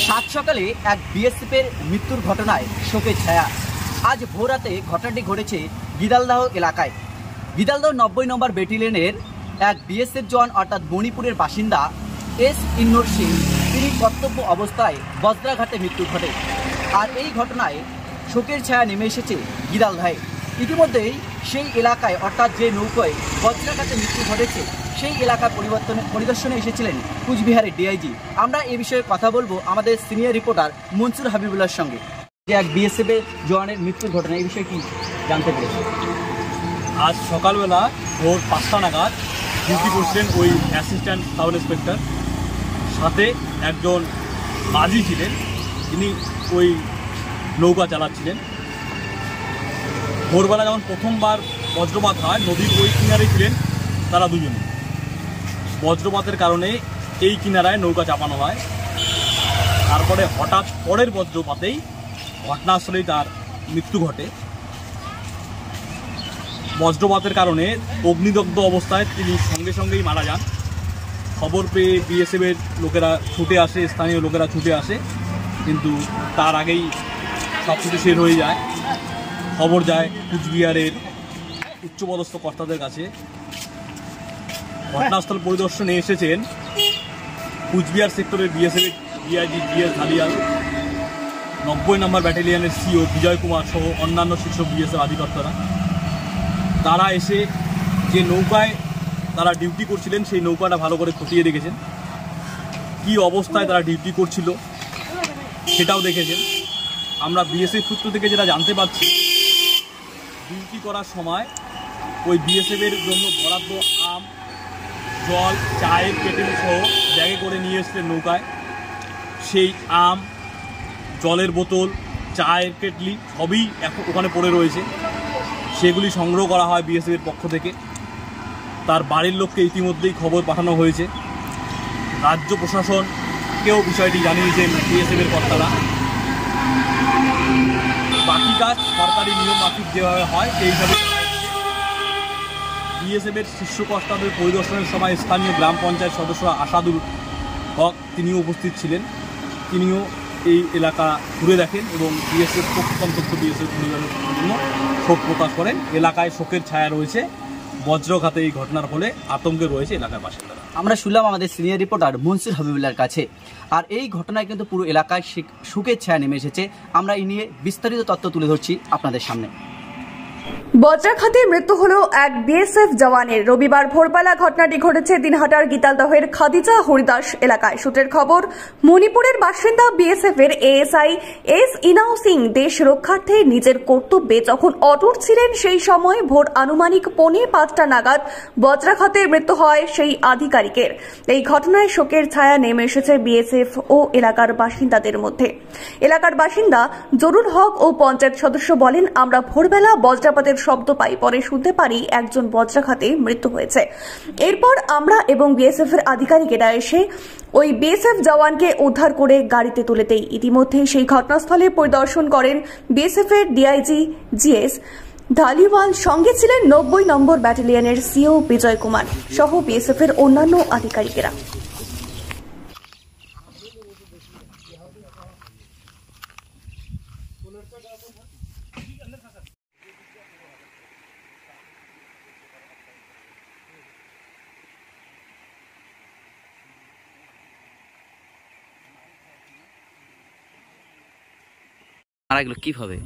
সাত সকালে এক বিএসএফের মৃত্যুর ঘটনায় শোকের ছায়া। আজ ভোররাতে ঘটনাটি ঘটেছে গিদালদাহ এলাকায়। গিদালদাহ 90 নম্বর ব্যাটালিয়নের এক বিএসএফ জওয়ান অর্থাৎ মণিপুরের বাসিন্দা এস ইন্নর সিং, তিনি কর্তব্য অবস্থায় বজ্রাঘাতে মৃত্যু ঘটে। আর এই ঘটনায় শোকের ছায়া নেমে এসেছে গিদালদাহে। ইতিমধ্যেই সেই এলাকায় অর্থাৎ যে নৌকায় বজ্রাঘাতে মৃত্যু ঘটেছে সেই এলাকার পরিদর্শনে এসেছিলেন কুচবিহারের ডিআইজি। আমরা এই বিষয়ে কথা বলবো আমাদের সিনিয়র রিপোর্টার মনসুর হাবিবুল্লাহর সঙ্গে। যে এক বিএসএফের জওয়ানের মৃত্যুর ঘটনা, এই বিষয়ে কি জানতে পেরেছে? আজ সকালবেলা ভোর 5টা নাগাদ ডিউটি করছিলেন ওই অ্যাসিস্ট্যান্ট সাব ইন্সপেক্টর, সাথে একজন মাঝি ছিলেন, তিনি ওই নৌকা চালাচ্ছিলেন। ভোরবেলা যখন প্রথমবার বজ্রপাত হয়, নদীর ওই কিনারে ছিলেন তারা দুজনে। বজ্রপাতের কারণে এই কিনারায় নৌকা চাপানো হয়। তারপরে হঠাৎ পরের বজ্রপাতেই ঘটনাস্থলেই তার মৃত্যু ঘটে। বজ্রপাতের কারণে অগ্নিদগ্ধ অবস্থায় তিনি সঙ্গে সঙ্গেই মারা যান। খবর পেয়ে বিএসএফের লোকেরা ছুটে আসে, স্থানীয় লোকেরা ছুটে আসে, কিন্তু তার আগেই সব কিছু শেষ হয়ে যায়। খবর যায় কুচবিহারের উচ্চপদস্থ কর্তাদের কাছে। ঘটনাস্থল পরিদর্শনে এসেছেন কুচবিহার সেক্টরের বিএসএফের ডিআইজি জিএস ধালিয়াল, 90 নম্বর ব্যাটালিয়নের সিও বিজয় কুমার সহ অন্যান্য শীর্ষ বিএসএফ আধিকর্তারা। তারা এসে যে নৌকায় তারা ডিউটি করছিলেন সেই নৌকাটা ভালো করে খতিয়ে দেখেছেন, কি অবস্থায় তারা ডিউটি করছিল সেটাও দেখেছেন। আমরা বিএসএফ সূত্র থেকে যেটা জানতে পারছি, ডিউটি করার সময় ওই বিএসএফের জন্য বরাদ্দ আম, জল, চায়ের কেটেল সহ ব্যাগে করে নিয়ে এসছিলেন নৌকায়। সেই আম, জলের বোতল, চায়ের কেটলি সবই এখন ওখানে পড়ে রয়েছে। সেগুলি সংগ্রহ করা হয় বিএসএফের পক্ষ থেকে। তার বাড়ির লোককে ইতিমধ্যেই খবর পাঠানো হয়েছে। রাজ্য প্রশাসনকেও বিষয়টি জানিয়েছেন বিএসএফের কর্তারা। বাকি কাজ সরকারি নিয়ম মাফিক যেভাবে হয় সেই হিসাবে বিএসএফের শীর্ষ কর্তাদের পরিদর্শনের সময় স্থানীয় গ্রাম পঞ্চায়েত সদস্য আসাদুল হক তিনিও উপস্থিত ছিলেন। তিনিও এই এলাকা ঘুরে দেখেন এবং বিএসএফ প্রত্যন্ত বিএসএফ পরিবারের জন্য শোক প্রকাশ করেন। এলাকায় শোকের ছায়া রয়েছে। বজ্রঘাতে এই ঘটনার ফলে আতঙ্কে রয়েছে এলাকার বাসিন্দারা। আমরা শুনলাম আমাদের সিনিয়র রিপোর্টার মনসুর হাবিবুল্লাহর কাছে। আর এই ঘটনায় কিন্তু পুরো এলাকায় শোকের ছায়া নেমে এসেছে। আমরা এই নিয়ে বিস্তারিত তথ্য তুলে ধরছি আপনাদের সামনে। বজ্রাঘাতে মৃত্যু হলো এক বিএসএফ জওয়ানের। রবিবার ভোরবেলা ঘটনাটি ঘটেছে দিনহাটার গিতালদহের খাদিজা হরিদাস এলাকায়। সূত্রের খবর, মণিপুরের বাসিন্দা বিএসএফ এর এএসআই এস ইনাও সিং দেশ রক্ষার্থে নিজের কর্তব্যে যখন অটুট ছিলেন, সেই সময় ভোর আনুমানিক 5:45 নাগাদ বজ্রাঘাতে মৃত্যু হয় সেই আধিকারিকের। এই ঘটনায় শোকের ছায়া নেমে এসেছে বিএসএফ ও এলাকার বাসিন্দাদের মধ্যে। এলাকার বাসিন্দা জরুল হক ও পঞ্চায়েত সদস্য বলেন, আমরা ভোরবেলা বজ্রপাতের শব্দ পাই, পরে শুনতে পারি একজন বজ্রাঘাতে মৃত্যু হয়েছে। এরপর আমরা এবং বিএসএফ এর আধিকারিকেরা এসে ওই বিএসএফ জওয়ানকে উদ্ধার করে গাড়িতে তুলে দেই। ইতিমধ্যে সেই ঘটনাস্থলে পরিদর্শন করেন বিএসএফ এর ডিআইজি জিএস ধালিওয়াল, সঙ্গে ছিলেন 90 নম্বর ব্যাটালিয়নের সিও বিজয় কুমার সহ বিএসএফ এর অন্যান্য আধিকারিকেরা। কিভাবে?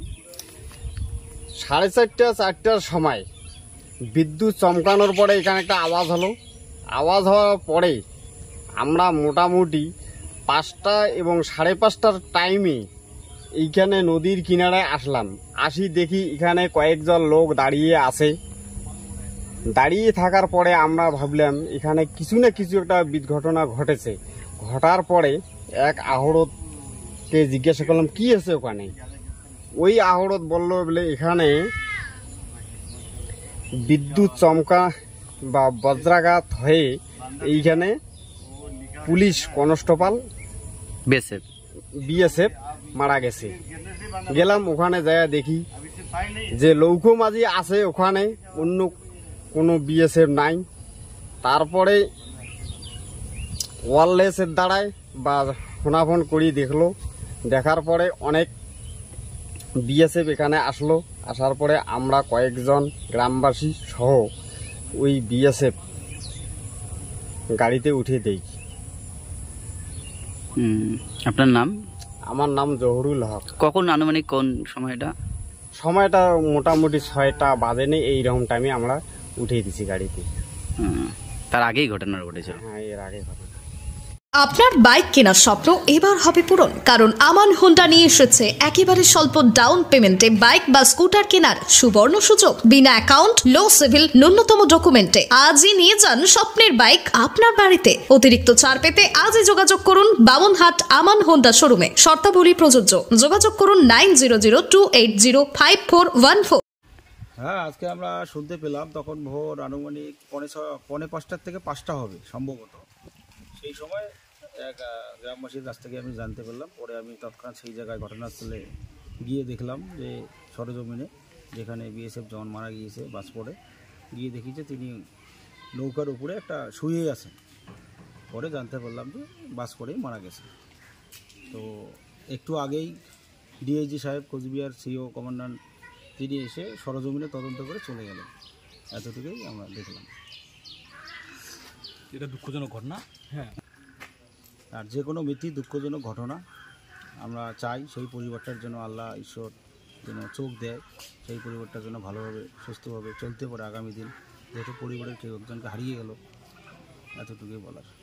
4:30-4টার সময় বিদ্যুৎ চমকানোর পরে এখানে একটা আওয়াজ হলো। আওয়াজ হওয়ার পরে আমরা মোটামুটি 5টা এবং 5:30টার টাইমে এইখানে নদীর কিনারায় আসলাম। আসি দেখি এখানে কয়েকজন লোক দাঁড়িয়ে আছে। দাঁড়িয়ে থাকার পরে আমরা ভাবলাম এখানে কিছু না কিছু একটা দুর্ঘটনা ঘটেছে। ঘটার পরে এক আহড়তকে জিজ্ঞাসা করলাম কি আছে ওখানে। ওই আহড়ত বলল বলে এখানে বিদ্যুৎ চমকা বা বজ্রাঘাত হয়ে এইখানে পুলিশ কনস্টেবল বিএসএফ মারা গেছে। গেলাম ওখানে যায় দেখি যে লৌকো মাঝি আছে ওখানে, অন্য কোনো বিএসএফ নাই। তারপরে ওয়ারলেসের দ্বারায় বা ফোনাফোন করি দেখলো, দেখার পরে অনেক বিএসএফ এখানে আসলো। আসার পরে আমরা কয়েকজন গ্রামবাসী সহ ওই বিএসএফ গাড়িতে উঠে দেই। আপনার নাম? আমার নাম জহুরুল হক। কখন আনুমানিক কোন সময়টা? সময়টা মোটামুটি 6টা বাজেনি, এইরকম টাইমে আমরা উঠিয়ে দিছি গাড়িতে। তার আগেই ঘটনা ঘটেছিল? হ্যাঁ, এর আগে ঘটনা। আপনার বাইক কেনার স্বপ্ন এবার হবে পূরণ, কারণ আমান হোন্ডা নিয়ে এসেছে একেবারে স্বল্প ডাউন পেমেন্টে বাইক বা স্কুটার কেনার সুবর্ণ সুযোগ। বিনা অ্যাকাউন্ট, লো সিভিল, ন্যূনতম ডকুমেন্টে আজই নিয়ে যান স্বপ্নের বাইক আপনার বাড়িতে। অতিরিক্ত ছাড় পেতে আজই যোগাযোগ করুন বামনহাট আমান হোন্ডা শোরুমে। শর্তাবলী প্রযোজ্য। যোগাযোগ করুন 9002805414। হ্যাঁ, আজকে আমরা শুনতে পেলাম তখন ভোর আনুমানিক 4:45 থেকে 5টা হবে সম্ভবত। সেই সময় এক গ্রামবাসীর কাছ থেকে আমি জানতে পারলাম। পরে আমি তৎক্ষণাৎ সেই জায়গায় ঘটনাস্থলে গিয়ে দেখলাম যে সরেজমিনে যেখানে বিএসএফ জওয়ান মারা গিয়েছে বাস পড়ে, গিয়ে দেখি যে তিনি নৌকার উপরে একটা শুয়েই আছেন। পরে জানতে পারলাম যে বাস পড়েই মারা গেছে। তো একটু আগেই ডিআইজি সাহেব, কোচবিহার সিও কমান্ডান্ট, তিনি এসে সরজমিনে তদন্ত করে চলে গেলেন। এতটুকুই আমরা দেখলাম। এটা দুঃখজনক ঘটনা। হ্যাঁ, আর যে কোনো মৃত্যু দুঃখজনক ঘটনা। আমরা চাই সেই পরিবারটার জন্য আল্লাহ ঈশ্বর যেন চোখ দেয়, সেই পরিবারটার জন্য ভালোভাবে সুস্থভাবে চলতে পারে আগামী দিন, যেহেতু পরিবারের কেউ একজনকে হারিয়ে গেল। এতটুকুই বলার।